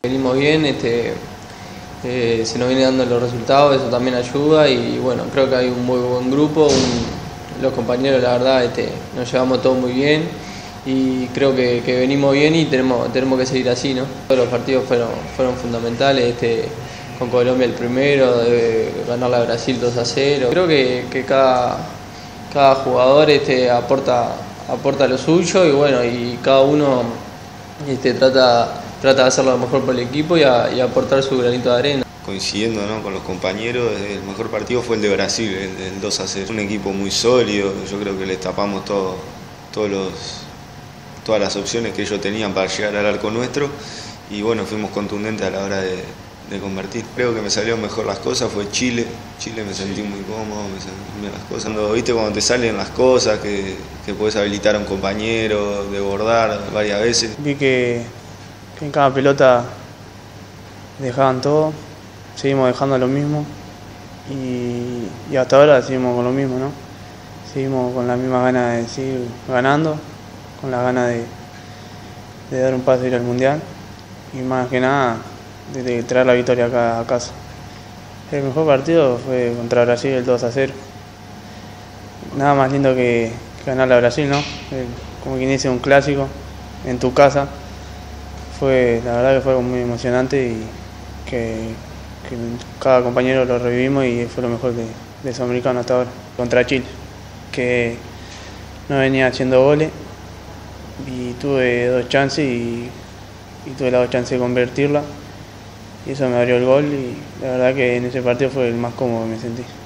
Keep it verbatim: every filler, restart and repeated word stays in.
Venimos bien, este, eh, se nos vienen dando los resultados, eso también ayuda y bueno, creo que hay un muy buen grupo, un, los compañeros la verdad este, nos llevamos todos muy bien y creo que, que venimos bien y tenemos, tenemos que seguir así, ¿no? Todos los partidos fueron, fueron fundamentales, este, con Colombia el primero, de ganarle a Brasil dos a cero. Creo que, que cada, cada jugador este, aporta, aporta lo suyo y bueno, y cada uno este, trata... trata de hacerlo lo mejor por el equipo y, a, y aportar su granito de arena. Coincidiendo, ¿no?, con los compañeros, el mejor partido fue el de Brasil, el, el dos a cero. Un equipo muy sólido, yo creo que les tapamos todo, todos los, todas las opciones que ellos tenían para llegar al arco nuestro y bueno, fuimos contundentes a la hora de, de convertir. Creo que me salieron mejor las cosas, fue Chile. Chile me sentí muy cómodo, me salieron bien las cosas. Cuando, ¿viste? Cuando te salen las cosas, que, que puedes habilitar a un compañero, desbordar varias veces. Vi que que en cada pelota dejaban todo, seguimos dejando lo mismo y, y hasta ahora seguimos con lo mismo, ¿no? Seguimos con la misma ganas de seguir ganando, con la ganas de, de dar un paso a ir al Mundial y más que nada de, de traer la victoria acá a casa. El mejor partido fue contra Brasil, el dos a cero. Nada más lindo que, que ganarle a Brasil, ¿no? El, como quien dice, un clásico en tu casa. Fue, la verdad que fue muy emocionante y que, que cada compañero lo revivimos y fue lo mejor de, de Sudamericano hasta ahora. Contra Chile, que no venía haciendo goles y tuve dos chances y, y tuve las dos chances de convertirla y eso me abrió el gol y la verdad que en ese partido fue el más cómodo que me sentí.